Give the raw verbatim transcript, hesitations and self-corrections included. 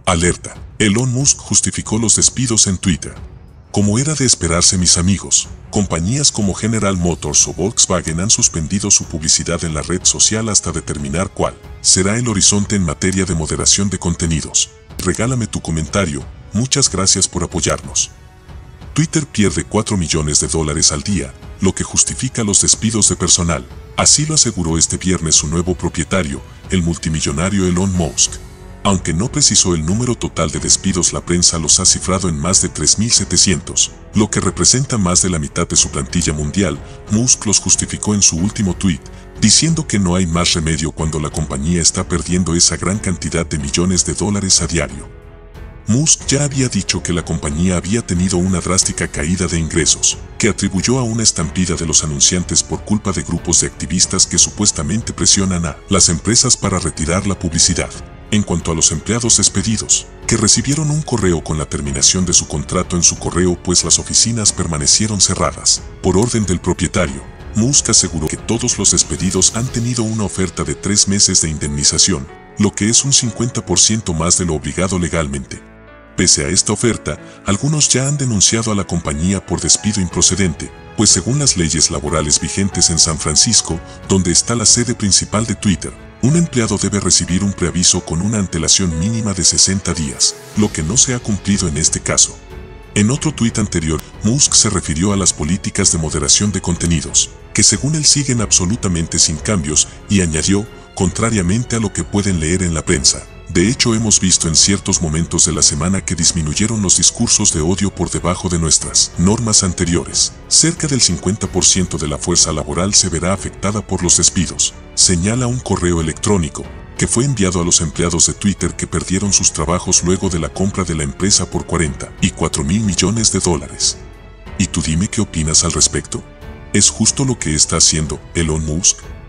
Alerta. Elon Musk justificó los despidos en Twitter. Como era de esperarse, mis amigos, compañías como General Motors o Volkswagen han suspendido su publicidad en la red social hasta determinar cuál será el horizonte en materia de moderación de contenidos. Regálame tu comentario, muchas gracias por apoyarnos. Twitter pierde cuatro millones de dólares al día, lo que justifica los despidos de personal. Así lo aseguró este viernes su nuevo propietario, el multimillonario Elon Musk. Aunque no precisó el número total de despidos, la prensa los ha cifrado en más de tres mil setecientos, lo que representa más de la mitad de su plantilla mundial. Musk los justificó en su último tuit, diciendo que no hay más remedio cuando la compañía está perdiendo esa gran cantidad de millones de dólares a diario. Musk ya había dicho que la compañía había tenido una drástica caída de ingresos, que atribuyó a una estampida de los anunciantes por culpa de grupos de activistas que supuestamente presionan a las empresas para retirar la publicidad. En cuanto a los empleados despedidos, que recibieron un correo con la terminación de su contrato en su correo pues las oficinas permanecieron cerradas, por orden del propietario, Musk aseguró que todos los despedidos han tenido una oferta de tres meses de indemnización, lo que es un cincuenta por ciento más de lo obligado legalmente. Pese a esta oferta, algunos ya han denunciado a la compañía por despido improcedente, pues según las leyes laborales vigentes en San Francisco, donde está la sede principal de Twitter, un empleado debe recibir un preaviso con una antelación mínima de sesenta días, lo que no se ha cumplido en este caso. En otro tuit anterior, Musk se refirió a las políticas de moderación de contenidos, que según él siguen absolutamente sin cambios, y añadió, contrariamente a lo que pueden leer en la prensa. De hecho, hemos visto en ciertos momentos de la semana que disminuyeron los discursos de odio por debajo de nuestras normas anteriores. Cerca del cincuenta por ciento de la fuerza laboral se verá afectada por los despidos, señala un correo electrónico que fue enviado a los empleados de Twitter que perdieron sus trabajos luego de la compra de la empresa por cuarenta y cuatro mil millones de dólares. ¿Y tú dime qué opinas al respecto? ¿Es justo lo que está haciendo Elon Musk?